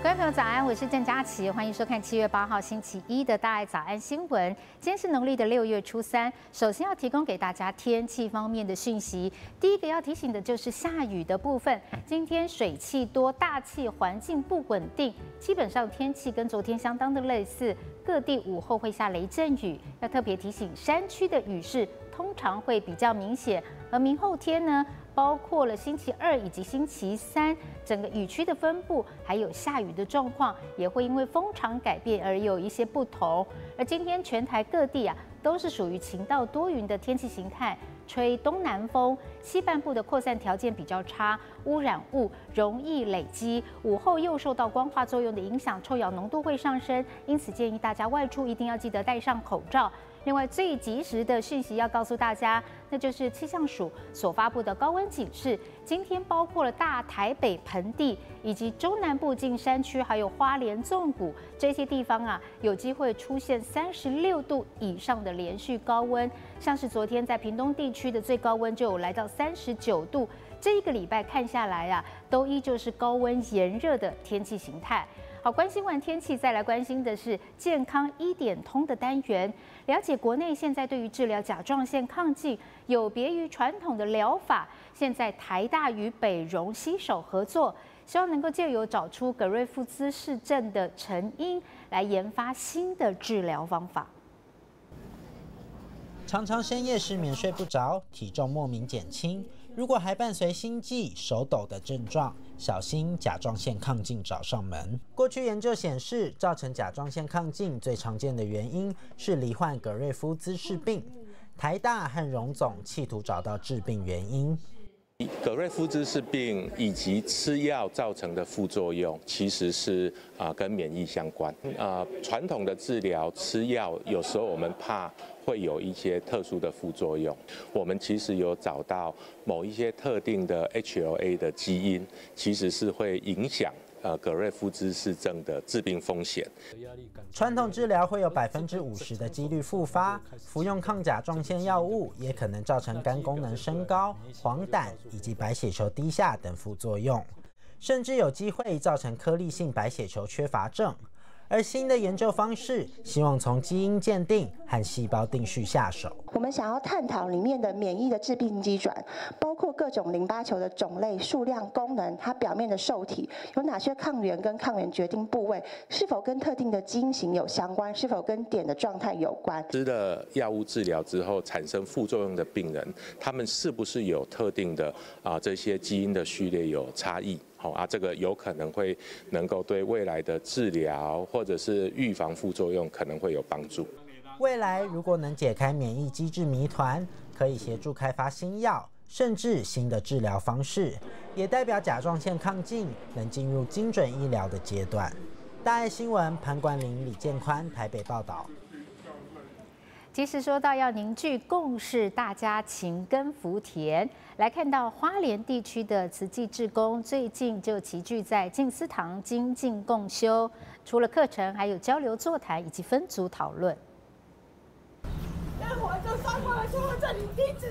各位朋友早安，我是郑佳琪，欢迎收看7月8号星期一的大爱早安新闻。今天是农历的6月初3，首先要提供给大家天气方面的讯息。第一个要提醒的就是下雨的部分，今天水汽多，大气环境不稳定，基本上天气跟昨天相当的类似，各地午后会下雷阵雨，要特别提醒山区的雨势通常会比较明显，而明后天呢，包括了星期2以及星期3，整个雨区的分布还有下雨的状况，也会因为风场改变而有一些不同。而今天全台各地都是属于晴到多云的天气形态，吹东南风，西半部的扩散条件比较差，污染物容易累积，午后又受到光化作用的影响，臭氧浓度会上升，因此建议大家外出一定要记得戴上口罩。另外，最及时的讯息要告诉大家，那就是气象署所发布的高温警示。今天包括了大台北盆地以及中南部近山区，还有花莲纵谷这些地方有机会出现36度以上的连续高温。像是昨天在屏东地区的最高温就有来到39度。这一个礼拜看下来都依旧是高温炎热的天气形态。好，关心完天气，再来关心的是健康1点通的单元。了解国内现在对于治疗甲状腺亢进有别于传统的疗法，现在台大与北荣携手合作，希望能够借由找出葛瑞夫兹氏症的成因，来研发新的治疗方法。 常常深夜失眠睡不着，体重莫名减轻，如果还伴随心悸、手抖的症状，小心甲状腺亢进找上门。过去研究显示，造成甲状腺亢进最常见的原因是罹患葛瑞夫兹氏病。台大和荣总企图找到致病原因。 葛瑞夫兹氏病以及吃药造成的副作用，其实是跟免疫相关。传统的治疗吃药，有时候我们怕会有一些特殊的副作用。我们其实有找到某一些特定的 HLA 的基因，其实是会影响葛瑞夫兹氏症的致病风险。 传统治疗会有50%的几率复发，服用抗甲状腺药物也可能造成肝功能升高、黄疸以及白血球低下等副作用，甚至有机会造成颗粒性白血球缺乏症。而新的研究方式，希望从基因鉴定和细胞定序下手。 我们想要探讨里面的免疫的致病机转，包括各种淋巴球的种类、数量、功能，它表面的受体有哪些抗原跟抗原决定部位，是否跟特定的基因型有相关，是否跟碘的状态有关。 吃了药物治疗之后产生副作用的病人，他们是不是有特定的这些基因的序列有差异？这个有可能会能够对未来的治疗或者是预防副作用可能会有帮助。 未来如果能解开免疫机制谜团，可以协助开发新药，甚至新的治疗方式，也代表甲状腺亢进能进入精准医疗的阶段。大爱新闻潘冠霖、李建宽台北报道。 其实说到要凝聚共识，大家勤耕福田。来看到花莲地区的慈济志工，最近就齐聚在静思堂精进共修，除了课程，还有交流座谈以及分组讨论。 让我就杀过来，说我这里停止，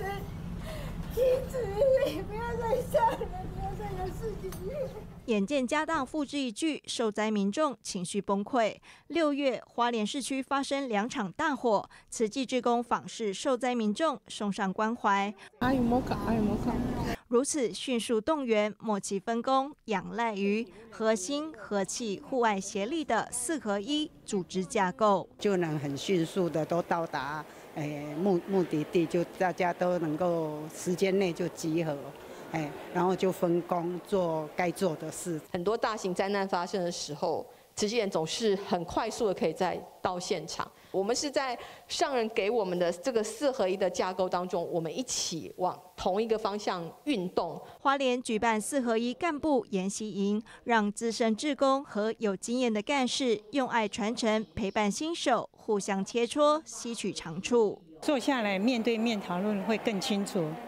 不要再杀人，不要再有事情。 眼见家当付之一炬，受灾民众情绪崩溃。6月，花莲市区发生2场大火，慈济志工访视受灾民众，送上关怀。如此迅速动员、默契分工，仰赖于核心、和气、户外协力的4合1组织架构， 就能很迅速的都到达目的地，就大家都能够时间内就集合。然后就分工做该做的事。 很多大型灾难发生的时候，慈济人总是很快速的可以再到现场。我们是在上人给我们的这个4合1的架构当中，我们一起往同一个方向运动。 花莲举办4合1干部研习营，让资深志工和有经验的干事用爱传承，陪伴新手，互相切磋，吸取长处。 坐下来面对面讨论会更清楚。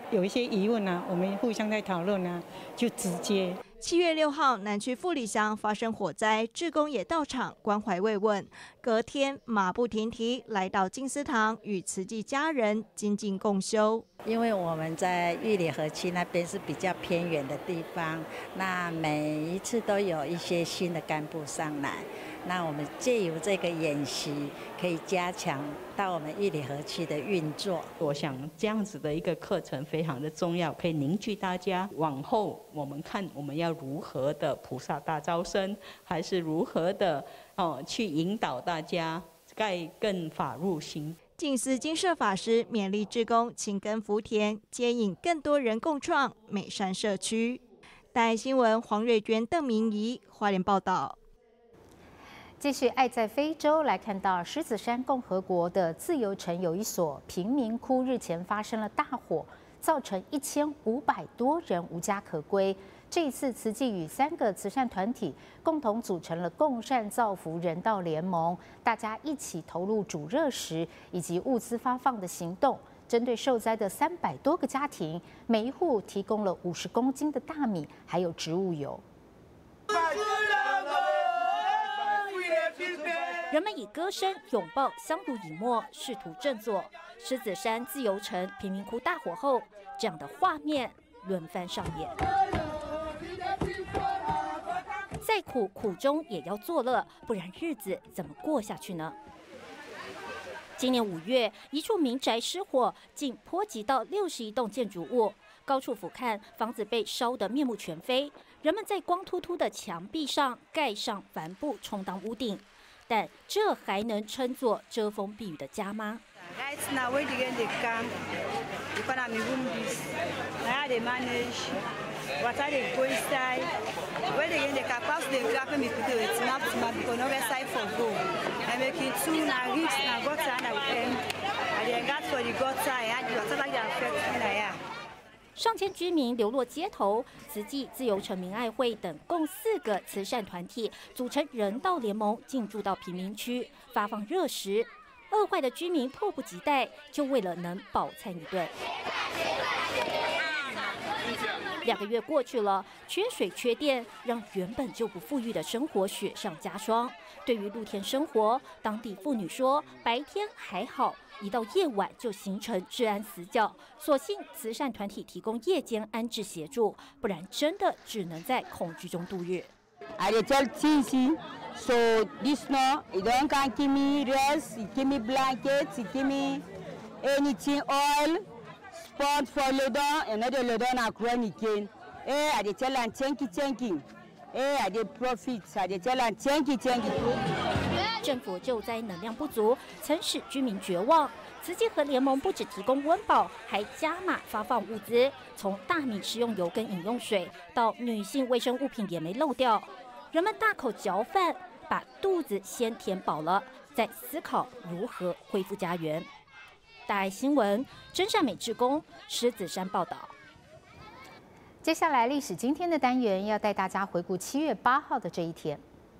有一些疑问啊，我们互相在讨论啊，就直接。 7月6号，南区富里乡发生火灾，志工也到场关怀慰问。隔天，马不停蹄来到静思堂，与慈济家人精进共修。 因为我们在玉里河区那边是比较偏远的地方，那每一次都有一些新的干部上来。那我们借由这个演习，可以加强到我们玉里河区的运作。 我想这样子的一个课程非常的重要，可以凝聚大家。往后我们看我们要如何的菩萨大招生，还是如何的去引导大家盖更法入心。 静思精舍法师勉励志工勤耕福田，接引更多人共创美善社区。大爱新闻黄瑞娟、邓明仪花莲报道。 继续爱在非洲，来看到狮子山共和国的自由城有一所贫民窟，日前发生了大火，造成1500多人无家可归。这一次，慈济与3个慈善团体共同组成了共善造福人道联盟，大家一起投入煮热食以及物资发放的行动。针对受灾的300多个家庭，每一户提供了50公斤的大米，还有植物油。 人们以歌声拥抱，相濡以沫，试图振作。狮子山自由城贫民窟大火后，这样的画面轮番上演。再苦，苦中也要作乐，不然日子怎么过下去呢？今年5月，一处民宅失火，竟波及到61栋建筑物，高处俯瞰，房子被烧得面目全非。人们在光秃秃的墙壁上盖上帆布充当屋顶，但这还能称作遮风避雨的家吗？上千居民流落街头，慈济、自由城民爱会等共4个慈善团体组成人道联盟，进驻到贫民区发放热食。饿坏的居民迫不及待，就为了能饱餐一顿。2个月过去了，缺水缺电，让原本就不富裕的生活雪上加霜。对于露天生活，当地妇女说，白天还好，一到夜晚就形成治安死角。所幸慈善团体提供夜间安置协助，不然真的只能在恐惧中度日。 I tell Cici, so this no, he don't can give me rest, he give me blankets, he give me anything oil, spot for ledon, another ledon I chronic. I tell and thank you. I did profits, I tell and thank you. 政府救灾能量不足，曾使居民绝望。慈济和联盟不只提供温饱，还加码发放物资，从大米、食用油跟饮用水，到女性卫生物品也没漏掉。人们大口嚼饭，把肚子先填饱了，再思考如何恢复家园。大爱新闻真善美志工狮子山报道。 接下来历史今天的单元要带大家回顾7月8号的这一天。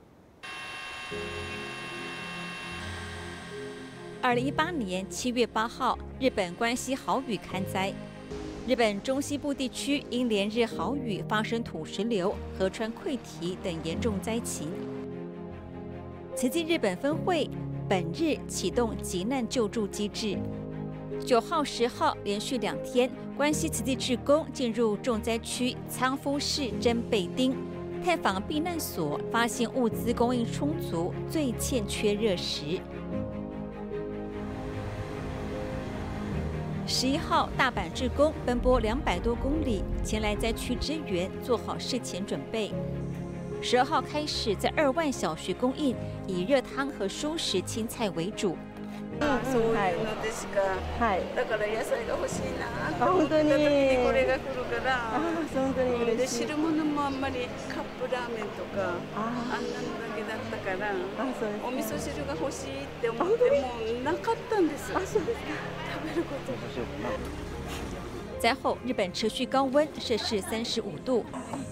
2018年7月8号，日本关西豪雨勘灾。日本中西部地区因连日豪雨发生土石流、河川溃堤等严重灾情。慈济日本分会本日启动急难救助机制。9号、10号连续2天，关西慈济志工进入重灾区仓敷市真贝町，探访避难所，发现物资供应充足，最欠缺热食。11号，大阪志工奔波200多公里前来灾区支援，做好事前准备。12号开始在2万小学供应，以熱湯和蔬食青菜為主。 そういうのでしか、だから野菜が欲しいな。 本当に。 これが来るから。本当に嬉しい。で汁物もあんまりカップラーメンとかあんなのだけだったから、お味噌汁が欲しいって思ってもなかったんです。食べること。 灾后，日本持续高温，摄氏35度。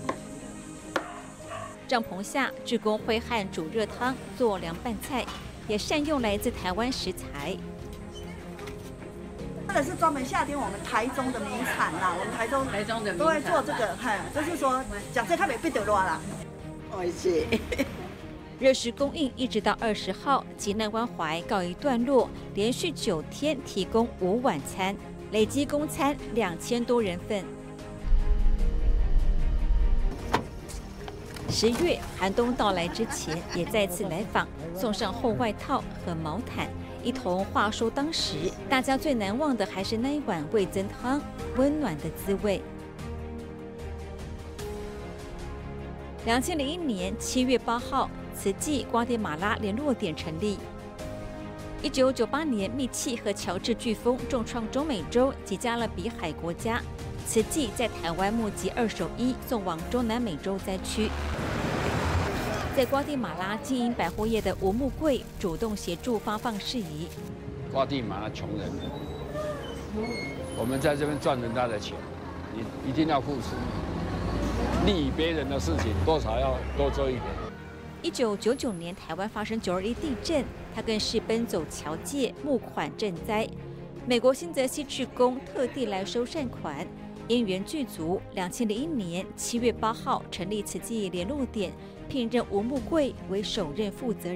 帐篷下，志工会和煮热汤、做凉拌菜，也善用来自台湾食材。 这个是专门夏天我们台中的名产啦，我们台中的都会做这个，就是说假设它没被得落啦。 美味しい。热食供应一直到20号，急难关怀告一段落，连续9天提供5晚餐，累计供餐2000多人份。10月寒冬到来之前，也再次来访，送上厚外套和毛毯，一同话说当时大家最难忘的还是那一碗味噌汤，温暖的滋味。2001年7月8号，慈济瓜地马拉联络点成立。1998年，密契和乔治飓风重创中美洲及加勒比海国家，慈济在台湾募集2手衣送往中南美洲灾区。在瓜地马拉经营百货业的吴木贵主动协助发放事宜。 瓜地马拉穷人，我们在这边赚人家的钱，你一定要付出。利益别人的事情，多少要多做一点。 1999年，台湾发生921地震，他更是奔走侨界募款赈灾。美国新泽西志工特地来收善款，因缘具足。2001年7月8号成立慈济联络点，聘任吴木贵为首任负责人。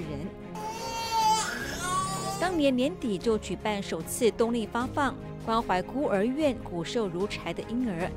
当年年底就举办首次冬令发放，关怀孤儿院骨瘦如柴的婴儿。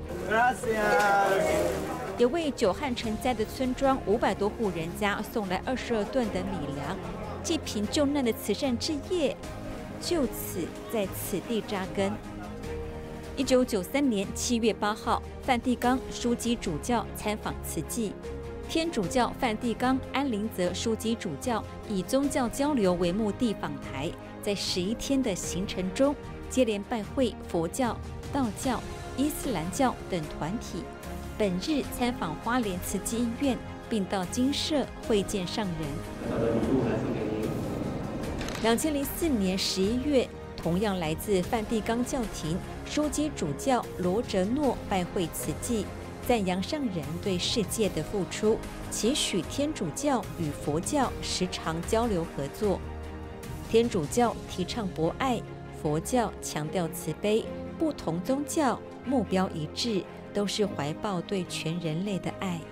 也为久旱成灾的村庄500多户人家送来22吨的米粮，济贫救难的慈善之业就此在此地扎根。1993年7月8号，梵蒂冈枢机主教参访慈济，天主教梵蒂冈安林泽枢机主教以宗教交流为目的访台，在11天的行程中，接连拜会佛教、道教、伊斯兰教等团体。本日参访花莲慈济医院，并到精舍会见上人。2004年11月，同样来自梵蒂冈教廷枢机主教罗哲诺拜会慈济，赞扬上人对世界的付出，期许天主教与佛教时常交流合作。天主教提倡博爱，佛教强调慈悲，不同宗教目标一致，都是怀抱对全人类的爱。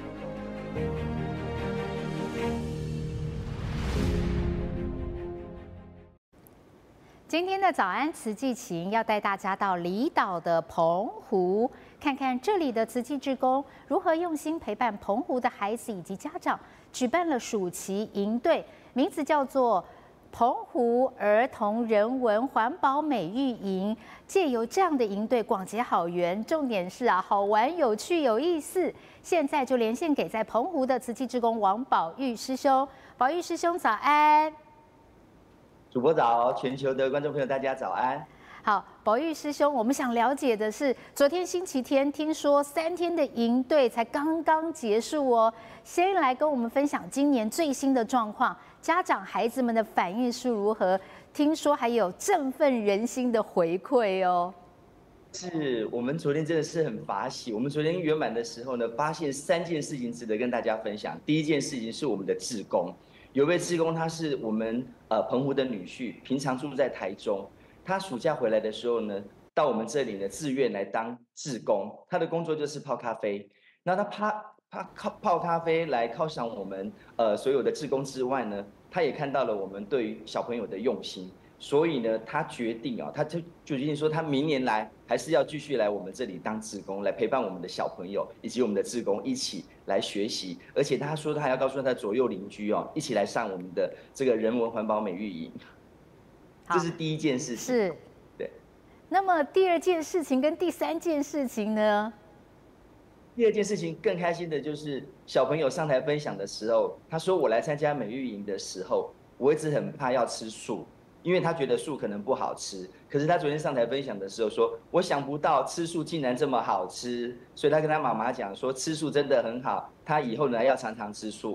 今天的早安慈济情要带大家到离岛的澎湖，看看这里的慈济志工如何用心陪伴澎湖的孩子以及家长，举办了暑期营队，名字叫做澎湖儿童人文环保美育营。借由这样的营队广结好缘，重点是好玩、有趣、有意思。现在就连线给在澎湖的慈济志工王宝玉师兄，宝玉师兄早安。 主播早，全球的观众朋友大家早安。 好，宝玉师兄，我们想了解的是，昨天星期天听说3天的营队才刚刚结束哦，先来跟我们分享今年最新的状况，家长孩子们的反应是如何？听说还有振奋人心的回馈哦。 是我们昨天真的是很法喜，我们昨天圆满的时候呢，发现3件事情值得跟大家分享。第一件事情是我们的志工。有位志工，他是我们澎湖的女婿，平常住在台中。他暑假回来的时候呢，到我们这里呢自愿来当志工。他的工作就是泡咖啡。那他泡咖啡来犒赏我们所有的志工之外呢，他也看到了我们对于小朋友的用心。所以呢，他决定他就决定说，他明年来还是要继续来我们这里当志工，来陪伴我们的小朋友以及我们的志工一起来学习。而且他说，他还要告诉他的左右邻居一起来上我们的这个人文环保美育营。这是第一件事情。 是， 对。 那么第2件事情跟第3件事情呢？ 第2件事情更开心的就是小朋友上台分享的时候，他说我来参加美育营的时候，我一直很怕要吃素。因为他觉得素可能不好吃，可是他昨天上台分享的时候说，我想不到吃素竟然这么好吃，所以他跟他妈妈讲说，吃素真的很好，他以后呢要常常吃素。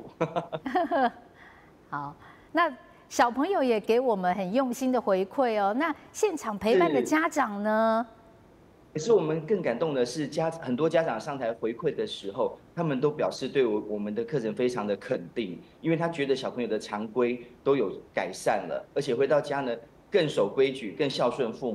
好，那小朋友也给我们很用心的回馈哦。那现场陪伴的家长呢？ 可是我们更感动的是很多家长上台回馈的时候，他们都表示对我们的课程非常的肯定，因为他觉得小朋友的常规都有改善了，而且回到家呢更守规矩、更孝顺父母。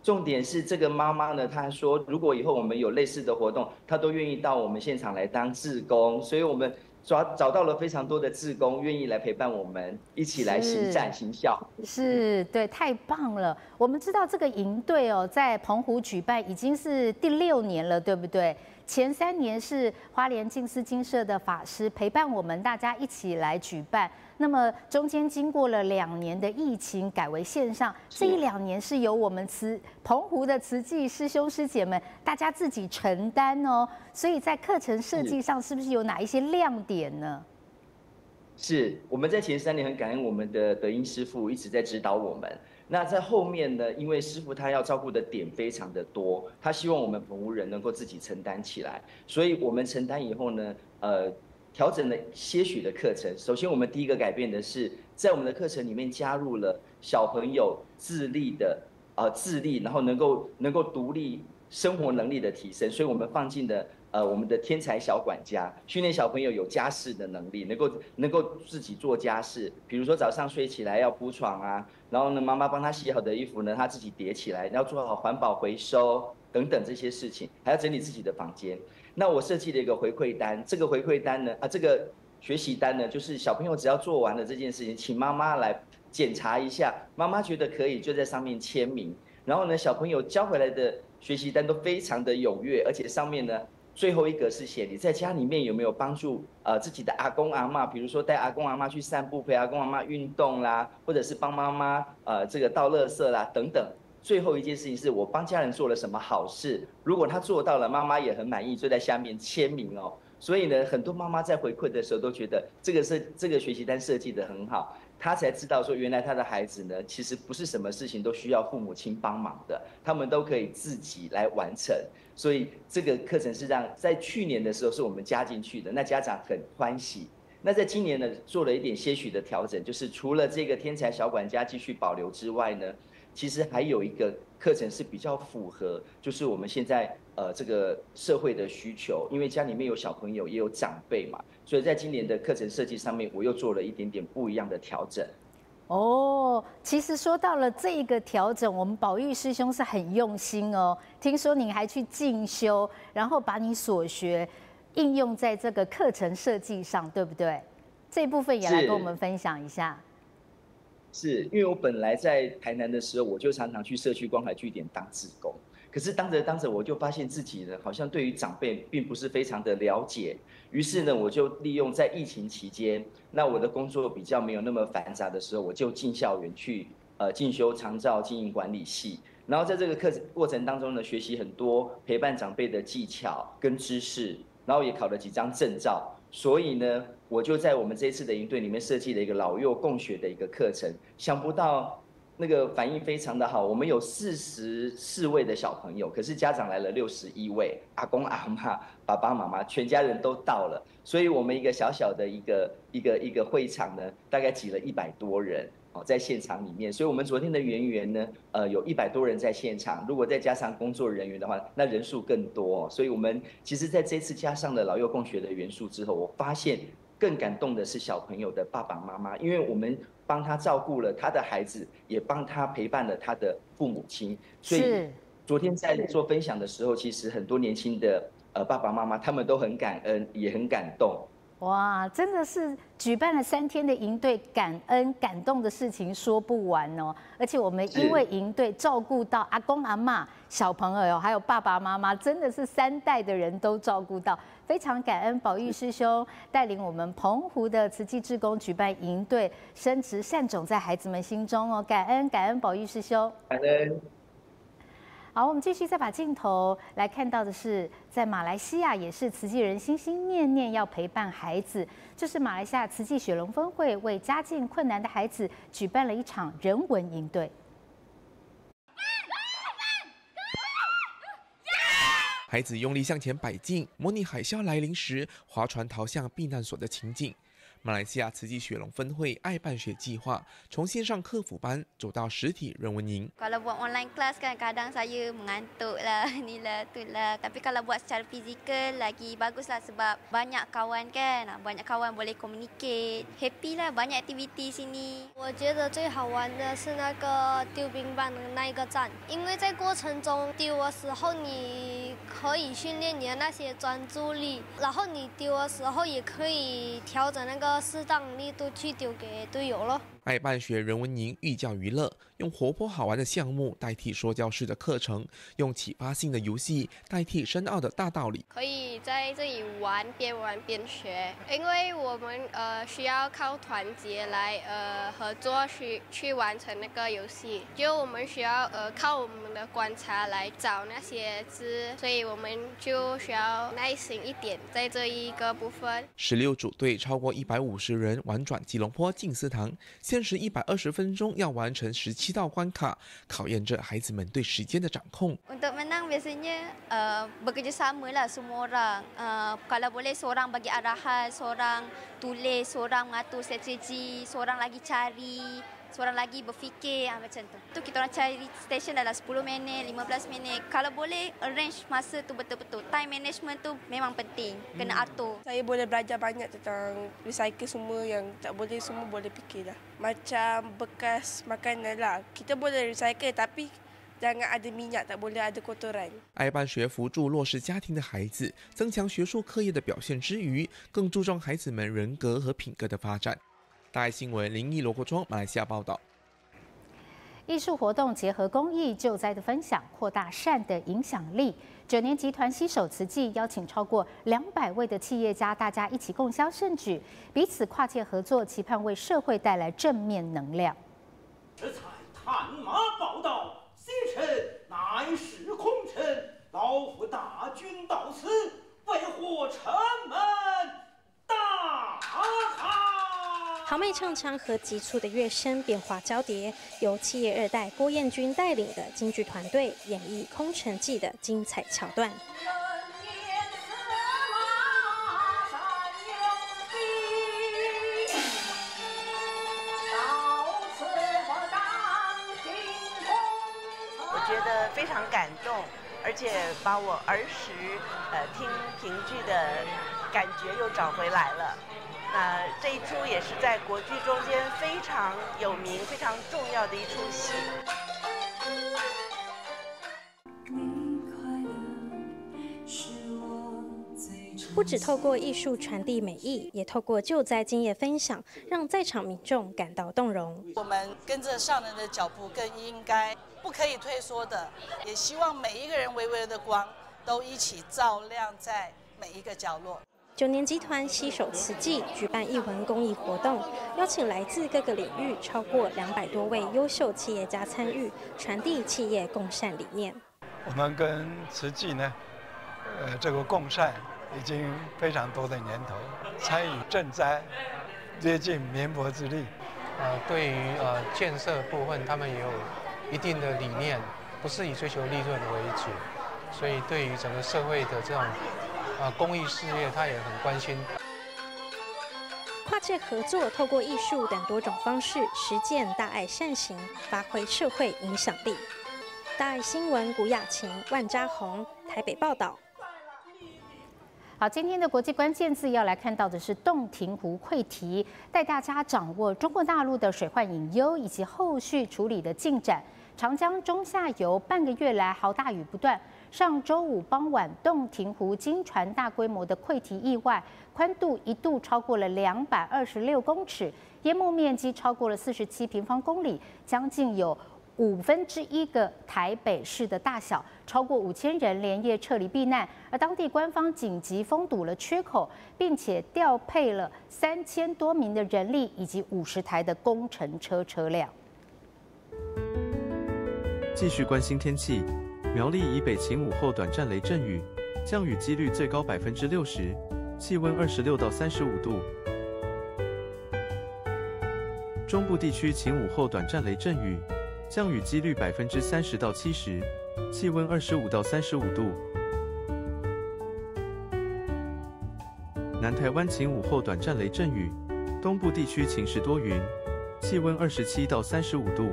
重点是这个妈妈呢，她说如果以后我们有类似的活动，她都愿意到我们现场来当志工，所以我们找到了非常多的志工愿意来陪伴我们，一起来行善行孝。 是，对，太棒了。我们知道这个营队哦，在澎湖举办已经是第6年了，对不对？前3年是花莲静思精舍的法师陪伴我们大家一起来举办。那么中间经过了2年的疫情，改为线上。这1-2年是由我们澎湖的慈济师兄师姐们大家自己承担哦。所以在课程设计上，是不是有哪一些亮点呢？ 是，我们在前3年很感恩我们的德音师父一直在指导我们。那在后面呢，因为师父他要照顾的点非常的多，他希望我们澎湖人能够自己承担起来，所以我们承担以后呢，调整了些许的课程。首先，我们第一个改变的是，在我们的课程里面加入了小朋友自立，然后能够独立生活能力的提升，所以我们放进了我们的天才小管家，训练小朋友有家事的能力，能够自己做家事，比如说早上睡起来要铺床啊，然后呢妈妈帮他洗好的衣服呢，他自己叠起来，要做好环保回收等等这些事情，还要整理自己的房间。那我设计了一个回馈单，这个回馈单呢，这个学习单呢，就是小朋友只要做完了这件事情，请妈妈来检查一下，妈妈觉得可以就在上面签名，然后呢小朋友交回来的学习单都非常的踊跃，而且上面呢最后一个是写你在家里面有没有帮助自己的阿公阿嬷，比如说带阿公阿嬷去散步，陪阿公阿嬷运动啦，或者是帮妈妈这个倒垃圾啦等等。最后一件事情是我帮家人做了什么好事，如果他做到了，妈妈也很满意，就在下面签名哦。所以呢，很多妈妈在回馈的时候都觉得这个学习单设计得很好，她才知道说原来她的孩子呢，其实不是什么事情都需要父母亲帮忙的，他们都可以自己来完成。所以这个课程是在去年的时候是我们加进去的，那家长很欢喜。那在今年呢，做了一点些许的调整，就是除了这个天才小管家继续保留之外呢，其实还有一个课程是比较符合，就是我们现在这个社会的需求，因为家里面有小朋友也有长辈嘛，所以在今年的课程设计上面，我又做了一点点不一样的调整。 哦，其实说到了这个调整，我们宝玉师兄是很用心哦。听说您还去进修，然后把你所学应用在这个课程设计上，对不对？这部分也来跟我们分享一下。 是因为我本来在台南的时候，我就常常去社区关怀据点当志工，可是当着我就发现自己呢，好像对于长辈并不是非常的了解，于是呢，我就利用在疫情期间，那我的工作比较没有那么繁杂的时候，我就进校园去进修长照经营管理系，然后在这个过程当中呢，学习很多陪伴长辈的技巧跟知识，然后也考了几张证照。所以呢，我就在我们这一次的营队里面设计了一个老幼共学的一个课程，想不到那个反应非常的好，我们有44位的小朋友，可是家长来了61位，阿公阿嬷、爸爸妈妈，全家人都到了，所以我们一个小小的一个会场呢，大概挤了100多人。在现场里面，所以我们昨天的圆圆呢，有100多人在现场，如果再加上工作人员的话，那人数更多。所以我们其实在这次加上了老幼共学的元素之后，我发现更感动的是小朋友的爸爸妈妈，因为我们帮他照顾了他的孩子，也帮他陪伴了他的父母亲。所以昨天在做分享的时候，其实很多年轻的爸爸妈妈他们都很感恩，也很感动。 哇，真的是举办了3天的营队，感恩感动的事情说不完哦。而且我们因为营队照顾到阿公阿嬷、小朋友还有爸爸妈妈，真的是3代的人都照顾到，非常感恩宝玉师兄带领我们澎湖的慈济志工举办营队，深植善种在孩子们心中哦。感恩宝玉师兄， 感恩。 好，我们继续再把镜头来看到的是，在马来西亚也是慈济人心心念念要陪伴孩子，就是马来西亚慈济雪龙分会为家境困难的孩子举办了一场人文营队。 孩子用力向前摆进，模拟海啸来临时划船逃向避难所的情景。 马来西亚慈济雪龙分会爱办学计划从线上课辅班走到实体人文营。 Kalau buat online class kan kadang saya mengantuk lah, ni lah tu lah. Tapi kalau buat secara fizikal lagi bagus lah sebab banyak kawan kan, banyak kawan boleh communicate, happy lah, banyak aktiviti sini. 我觉得最好玩的是那个丢冰棒的那一个站，因为在过程中丢的时候你可以训练你的那些专注力，然后你丢的时候也可以调整那个适当力度去丢给队友咯。 爱办学人文营寓教于乐，用活泼好玩的项目代替说教式的课程，用启发性的游戏代替深奥的大道理。 可以在这里玩边学，因为我们需要靠团结来合作去完成那个游戏，就我们需要靠我们的观察来找那些字，所以我们就需要耐心一点在这一个部分。 16组队超过150人玩转吉隆坡静思堂，限时120分钟要完成17道关卡，考验着孩子们对时间的掌控。 Untuk menang biasanya bekerjasama lah semua orang. Kalau boleh seorang bagi arahan, seorang tulis, seorang mengatur strategi, seorang lagi cari, seorang lagi berfikir macam tu. Tu kita orang cari station dalam 10 minit, 15 minit. Kalau boleh arrange masa tu betul-betul. Time management tu memang penting, kena atur. Saya boleh belajar banyak tentang recycle semua yang tak boleh semua boleh fikir lah. Macam bekas makanan lah. Kita boleh recycle tapi jangan ada minyak, tak boleh ada kotoran。 爱办学扶助弱势家庭的孩子，增强学术课业的表现之余，更注重孩子们人格和品格的发展。大爱新闻林义罗国庄马来西亚报道。 艺术活动结合公益救灾的分享，扩大善的影响力。9年集团携手慈济，邀请超过200位的企业家，大家一起共襄盛举，彼此跨界合作，期盼为社会带来正面能量。 此采探马报道，邪臣乃是空臣，老夫大军到此，为何城门大开？ 豪迈唱腔和急促的乐声变化交叠，由企业2代郭彦均带领的京剧团队演绎《空城计》的精彩桥段。 我觉得非常感动，而且把我儿时听评剧的感觉又找回来了。这一出也是在国剧中间非常有名、非常重要的一出戏。 不只透过艺术传递美意，也透过救灾经验分享，让在场民众感到动容。 我们跟着上人的脚步更应该，不可以退缩的。也希望每一个人微微的光都一起照亮在每一个角落。 9年集团携手慈济举办艺文公益活动，邀请来自各个领域超过200多位优秀企业家参与，传递企业共善理念。 我们跟慈济呢，这个共善已经非常多的年头，参与赈灾，竭尽绵薄之力。 对于建设部分，他们也有一定的理念，不是以追求利润为主，所以对于整个社会的这种公益事业，他也很关心。 跨界合作，透过艺术等多种方式实践大爱善行，发挥社会影响力。大爱新闻古雅琴、万家红台北报道。 好，今天的国际关键字要来看到的是洞庭湖溃堤，带大家掌握中国大陆的水患隐忧以及后续处理的进展。长江中下游半个月来豪大雨不断。上周五傍晚，洞庭湖经传大规模的溃堤意外，宽度一度超过了226公尺，淹没面积超过了47平方公里，将近有1/5个台北市的大小，超过5000人连夜撤离避难，而当地官方紧急封堵了缺口，并且调配了3000多名的人力以及50台的工程车车辆。 继续关心天气。苗栗以北晴午后短暂雷阵雨，降雨几率最高60%，气温26到35度。中部地区晴午后短暂雷阵雨，降雨几率30%到70%，气温25到35度。南台湾晴午后短暂雷阵雨， 东部地区晴时多云，气温27到35度。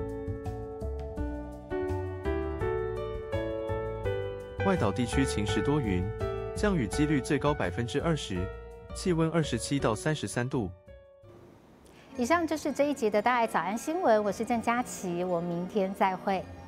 外岛地区晴时多云，降雨几率最高20%，气温27到33度。 以上就是这一节的大爱早安新闻，我是郑佳琪，我们明天再会。